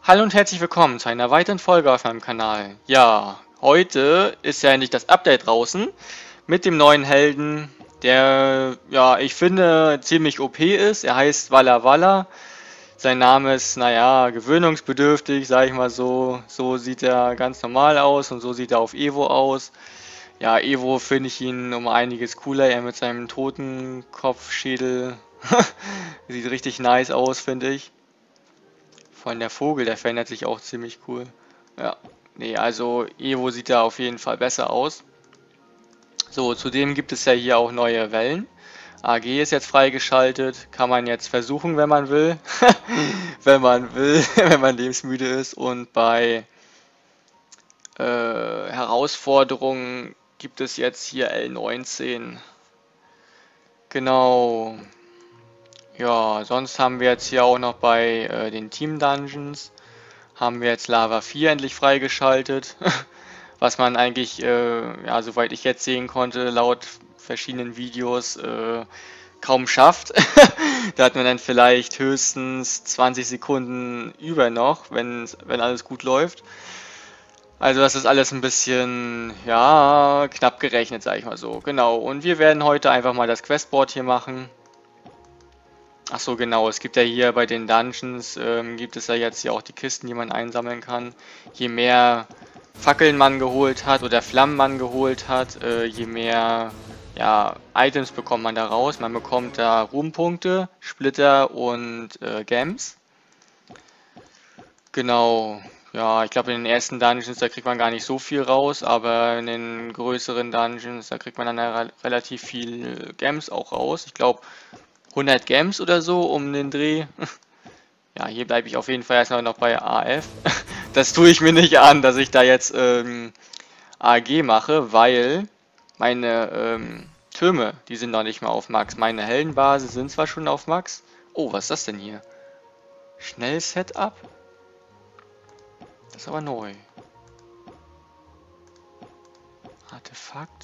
Hallo und herzlich willkommen zu einer weiteren Folge auf meinem Kanal. Ja, heute ist ja endlich das Update draußen mit dem neuen Helden, der, ja, ich finde ziemlich OP ist. Er heißt Walla Walla. Sein Name ist, naja, gewöhnungsbedürftig, sag ich mal so. So sieht er ganz normal aus und so sieht er auf Evo aus. Ja, Evo finde ich ihn um einiges cooler. Er mit seinem Totenkopfschädel sieht richtig nice aus, finde ich. Vor allem der Vogel, der verändert sich auch ziemlich cool. Ja, nee, also Evo sieht da auf jeden Fall besser aus. So, zudem gibt es ja hier auch neue Wellen. AG ist jetzt freigeschaltet, kann man jetzt versuchen, wenn man will. Wenn man will, wenn man lebensmüde ist. Und bei Herausforderungen gibt es jetzt hier L19. Genau. Ja, sonst haben wir jetzt hier auch noch bei den Team Dungeons haben wir jetzt Lava 4 endlich freigeschaltet, was man eigentlich, ja, soweit ich jetzt sehen konnte, laut verschiedenen Videos kaum schafft. Da hat man dann vielleicht höchstens 20 Sekunden über noch, wenn alles gut läuft. Also das ist alles ein bisschen, ja, knapp gerechnet, sag ich mal so. Genau, und wir werden heute einfach mal das Questboard hier machen. Ach so, genau. Es gibt ja hier bei den Dungeons, gibt es ja jetzt hier auch die Kisten, die man einsammeln kann. Je mehr Fackeln man geholt hat oder Flammen man geholt hat, je mehr, ja, Items bekommt man da raus. Man bekommt da Ruhmpunkte, Splitter und Gems. Genau. Ja, ich glaube in den ersten Dungeons, da kriegt man gar nicht so viel raus, aber in den größeren Dungeons, da kriegt man dann ja relativ viel Gems auch raus. Ich glaube 100 Gems oder so um den Dreh. Ja, hier bleibe ich auf jeden Fall erstmal noch bei AF. Das tue ich mir nicht an, dass ich da jetzt AG mache, weil meine Türme, die sind noch nicht mal auf Max. Meine Heldenbasis sind zwar schon auf Max. Oh, was ist das denn hier? Schnell Setup? Das ist aber neu. Artefakt.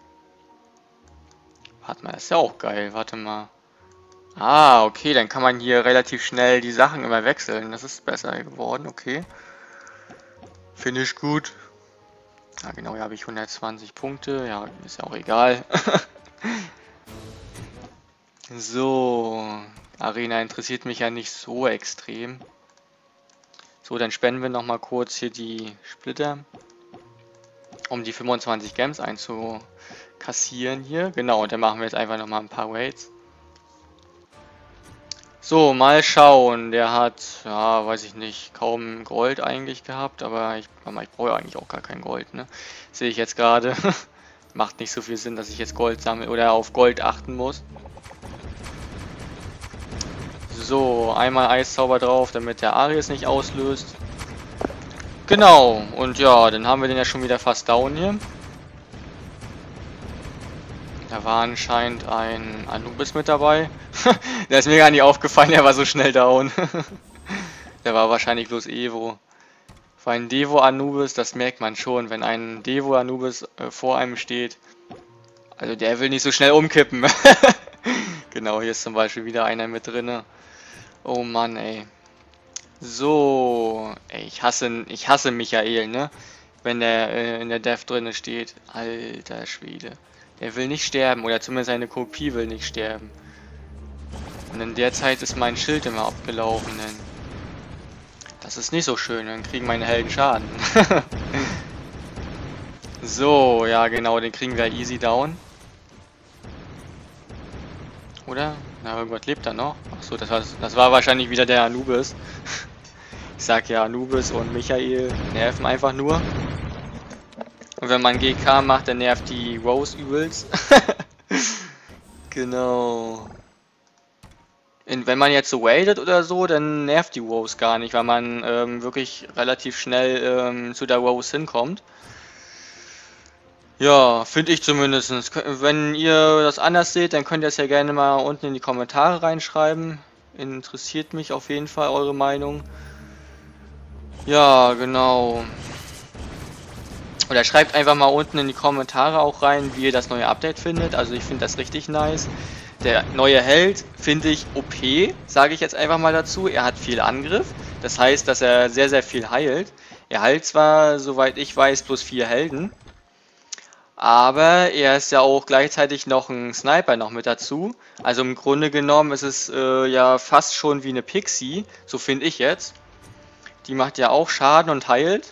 Warte mal, das ist ja auch geil. Warte mal. Ah, okay, dann kann man hier relativ schnell die Sachen immer wechseln. Das ist besser geworden, okay. Finde ich gut. Ja, genau, hier habe ich 120 Punkte. Ja, ist ja auch egal. So, Arena interessiert mich ja nicht so extrem. So, dann spenden wir nochmal kurz hier die Splitter, um die 25 Gems einzukassieren hier. Genau, und dann machen wir jetzt einfach nochmal ein paar Raids. So, mal schauen. Der hat, ja, weiß ich nicht, kaum Gold eigentlich gehabt, aber ich brauche ja eigentlich auch gar kein Gold, ne? Sehe ich jetzt gerade. Macht nicht so viel Sinn, dass ich jetzt Gold sammle oder auf Gold achten muss. So, einmal Eiszauber drauf, damit der Aries nicht auslöst. Genau, und ja, dann haben wir den ja schon wieder fast down hier. Da war anscheinend ein Anubis mit dabei. Der ist mir gar nicht aufgefallen, der war so schnell down. Der war wahrscheinlich bloß Evo. Für einen Devo Anubis, das merkt man schon, wenn ein Devo Anubis vor einem steht. Also der will nicht so schnell umkippen. Genau, hier ist zum Beispiel wieder einer mit drinne. Oh Mann, ey. So, ey, ich hasse Michael, ne? Wenn der in der Death drinne steht. Alter Schwede. Der will nicht sterben, oder zumindest seine Kopie will nicht sterben. Und in der Zeit ist mein Schild immer abgelaufen, denn das ist nicht so schön, dann kriegen meine Helden Schaden. So, ja genau, den kriegen wir easy down. Oder? Na, irgendwas lebt da noch. Achso, das war wahrscheinlich wieder der Anubis. Ich sag ja, Anubis und Michael nerven einfach nur. Und wenn man GK macht, dann nervt die Rose übelst. Genau. Und wenn man jetzt so waitet oder so, dann nervt die Rose gar nicht, weil man wirklich relativ schnell zu der Rose hinkommt. Ja, finde ich zumindest. Wenn ihr das anders seht, dann könnt ihr es ja gerne mal unten in die Kommentare reinschreiben. Interessiert mich auf jeden Fall eure Meinung. Ja, genau. Oder schreibt einfach mal unten in die Kommentare auch rein, wie ihr das neue Update findet. Also ich finde das richtig nice. Der neue Held finde ich OP, sage ich jetzt einfach mal dazu. Er hat viel Angriff. Das heißt, dass er sehr, sehr viel heilt. Er heilt zwar, soweit ich weiß, bloß 4 Helden, aber er ist ja auch gleichzeitig noch ein Sniper noch mit dazu. Also im Grunde genommen ist es ja fast schon wie eine Pixie, so finde ich jetzt. Die macht ja auch Schaden und heilt.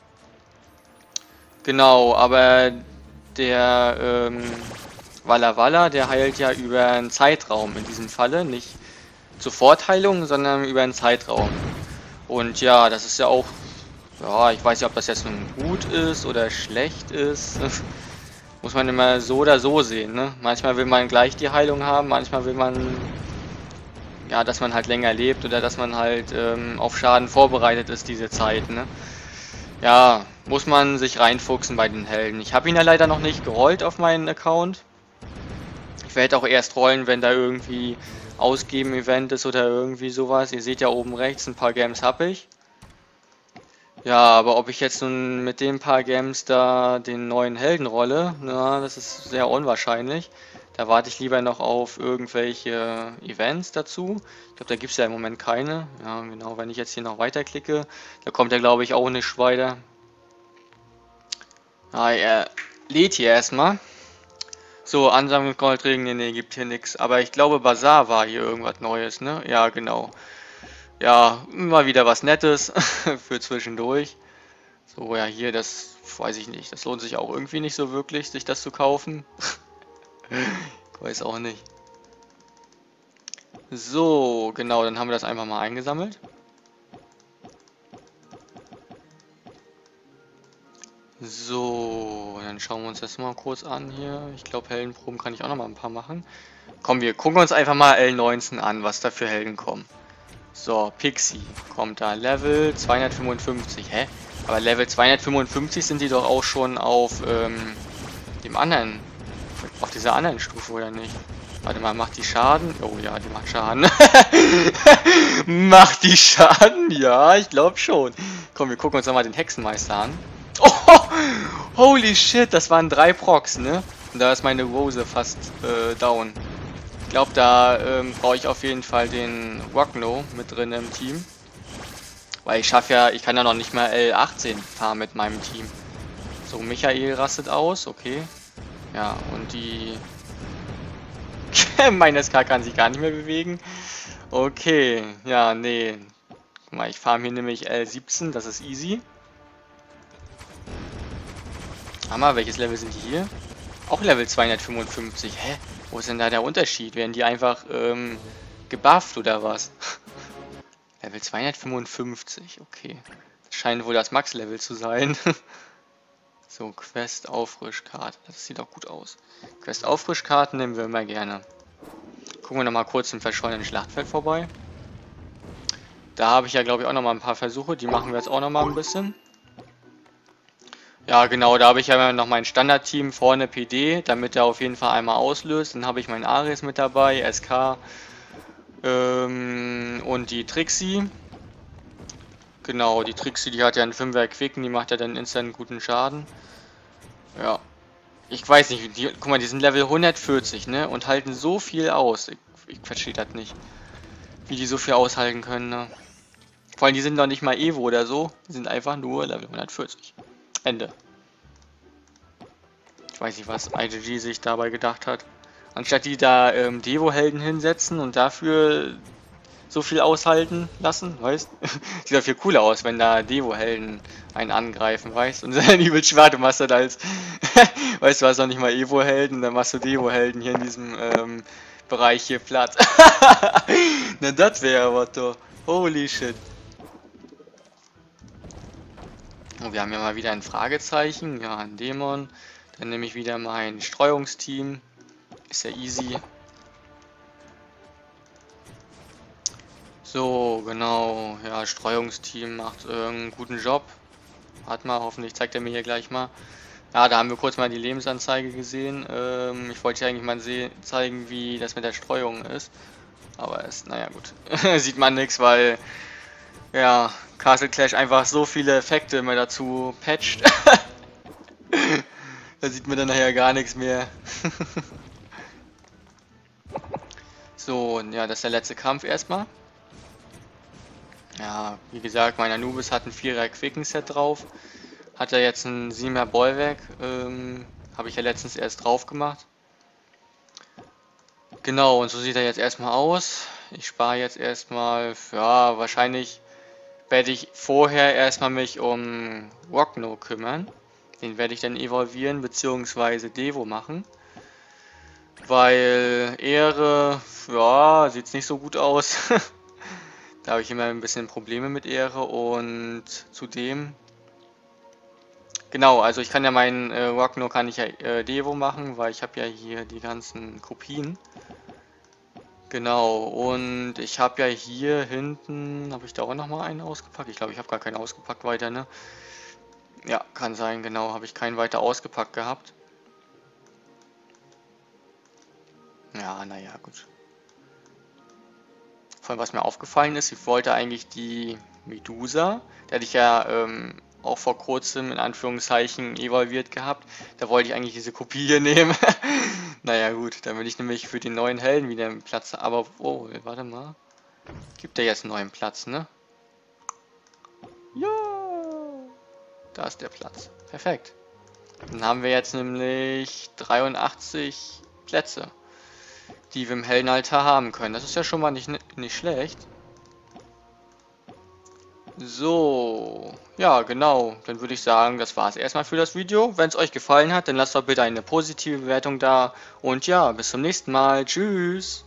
Genau, aber der Walla Walla, der heilt ja über einen Zeitraum in diesem Falle. Nicht Sofortheilung, sondern über einen Zeitraum. Und ja, das ist ja auch, ja, ich weiß nicht, ob das jetzt nun gut ist oder schlecht ist. Muss man immer so oder so sehen, ne? Manchmal will man gleich die Heilung haben, manchmal will man, ja, dass man halt länger lebt oder dass man halt auf Schaden vorbereitet ist diese Zeit, ne? Ja, muss man sich reinfuchsen bei den Helden. Ich habe ihn ja leider noch nicht gerollt auf meinen Account. Ich werde auch erst rollen, wenn da irgendwie Ausgeben-Event ist oder irgendwie sowas. Ihr seht ja oben rechts, ein paar Games habe ich. Ja, aber ob ich jetzt nun mit den paar Games da den neuen Helden rolle, na, das ist sehr unwahrscheinlich. Da warte ich lieber noch auf irgendwelche Events dazu. Ich glaube, da gibt es ja im Moment keine. Ja, genau, wenn ich jetzt hier noch weiterklicke, da kommt ja, glaube ich, auch nicht weiter. Ah, er lädt hier erstmal. So, Ansammlung Goldregen, nee, gibt hier nichts. Aber ich glaube, Bazaar war hier irgendwas Neues, ne? Ja, genau. Ja, mal wieder was Nettes für zwischendurch. So, ja, hier, das weiß ich nicht. Das lohnt sich auch irgendwie nicht so wirklich, sich das zu kaufen. Ich weiß auch nicht. So, genau, dann haben wir das einfach mal eingesammelt. So, dann schauen wir uns das mal kurz an hier. Ich glaube, Heldenproben kann ich auch noch mal ein paar machen. Komm, wir gucken uns einfach mal L19 an, was da für Helden kommen. So, Pixie kommt da. Level 255. Hä? Aber Level 255 sind die doch auch schon auf dem anderen, auf dieser anderen Stufe, oder nicht? Warte mal, macht die Schaden? Oh ja, die macht Schaden. Macht die Schaden? Ja, ich glaube schon. Komm, wir gucken uns nochmal den Hexenmeister an. Oh, holy shit, das waren 3 Procs, ne? Und da ist meine Rose fast down. Ich glaube, da brauche ich auf jeden Fall den Wagno mit drin im Team. Weil ich schaffe ja, ich kann ja noch nicht mal L18 fahren mit meinem Team. So, Michael rastet aus, okay. Ja, und die... Meine SK kann sich gar nicht mehr bewegen. Okay, ja, nee. Guck mal, ich fahre hier nämlich L17, das ist easy. Hammer, welches Level sind die hier? Auch Level 255. Hä? Wo ist denn da der Unterschied? Werden die einfach gebufft oder was? Level 255, okay. Das scheint wohl das Max-Level zu sein. So, Quest-Auffrischkarte. Das sieht auch gut aus. Quest-Auffrischkarten nehmen wir immer gerne. Gucken wir nochmal kurz im verschollenen Schlachtfeld vorbei. Da habe ich ja, glaube ich, auch nochmal ein paar Versuche. Die machen wir jetzt auch nochmal ein bisschen. Ja, genau, da habe ich ja noch mein Standardteam vorne PD, damit er auf jeden Fall einmal auslöst. Dann habe ich meinen Ares mit dabei, SK und die Trixie. Genau, die Trixie, die hat ja einen 5er Quicken, die macht ja dann instant guten Schaden. Ja, ich weiß nicht, guck mal, die sind Level 140, ne, und halten so viel aus. Ich verstehe das nicht, wie die so viel aushalten können, ne. Vor allem, die sind noch nicht mal Evo oder so, die sind einfach nur Level 140. Ende. Ich weiß nicht, was IGG sich dabei gedacht hat. Anstatt die da Devo-Helden hinsetzen und dafür so viel aushalten lassen, weißt? Sieht doch viel cooler aus, wenn da Devo-Helden einen angreifen, weißt? Und dann übel schwer, du machst das als, weißt du, hast noch nicht mal Evo-Helden, dann machst du Devo-Helden hier in diesem Bereich hier platt. Na, das wäre was doch. Holy shit. Und wir haben ja mal wieder ein Fragezeichen, ja, ein Dämon. Dann nehme ich wieder mein Streuungsteam. Ist ja easy. So, genau. Ja, Streuungsteam macht einen guten Job. Warte mal, hoffentlich zeigt er mir hier gleich mal. Ja, da haben wir kurz mal die Lebensanzeige gesehen. Ich wollte ja eigentlich mal zeigen, wie das mit der Streuung ist. Aber es, naja gut. Sieht man nichts, weil ja, Castle Clash einfach so viele Effekte immer dazu patcht. Da sieht man dann nachher gar nichts mehr. So, ja, das ist der letzte Kampf erstmal. Ja, wie gesagt, mein Anubis hat ein 4er Quicken-Set drauf. Hat er jetzt ein 7er Bollwerk. Habe ich ja letztens erst drauf gemacht. Genau, und so sieht er jetzt erstmal aus. Ich spare jetzt erstmal, ja, wahrscheinlich werde ich vorher erstmal mich um Rockno kümmern. Den werde ich dann evolvieren bzw. Devo machen. Weil Ehre, ja, sieht's nicht so gut aus. Da habe ich immer ein bisschen Probleme mit Ehre und zudem, genau, also ich kann ja meinen Rockno kann ich ja Devo machen, weil ich habe ja hier die ganzen Kopien. Genau, und ich habe ja hier hinten, habe ich da auch nochmal einen ausgepackt? Ich glaube, ich habe gar keinen ausgepackt weiter, ne? Ja, kann sein, genau, habe ich keinen weiter ausgepackt gehabt. Ja, naja, gut. Von was mir aufgefallen ist, ich wollte eigentlich die Medusa, der hatte ich ja auch vor kurzem in Anführungszeichen evolviert gehabt. Da wollte ich eigentlich diese Kopie hier nehmen. Naja gut, damit ich nämlich für den neuen Helden wieder einen Platz habe. Aber, oh, warte mal. Gibt er jetzt einen neuen Platz, ne? Ja! Da ist der Platz. Perfekt. Dann haben wir jetzt nämlich 83 Plätze, die wir im Heldenaltar haben können. Das ist ja schon mal nicht schlecht. So, ja genau, dann würde ich sagen, das war es erstmal für das Video. Wenn es euch gefallen hat, dann lasst doch bitte eine positive Bewertung da. Und ja, bis zum nächsten Mal. Tschüss.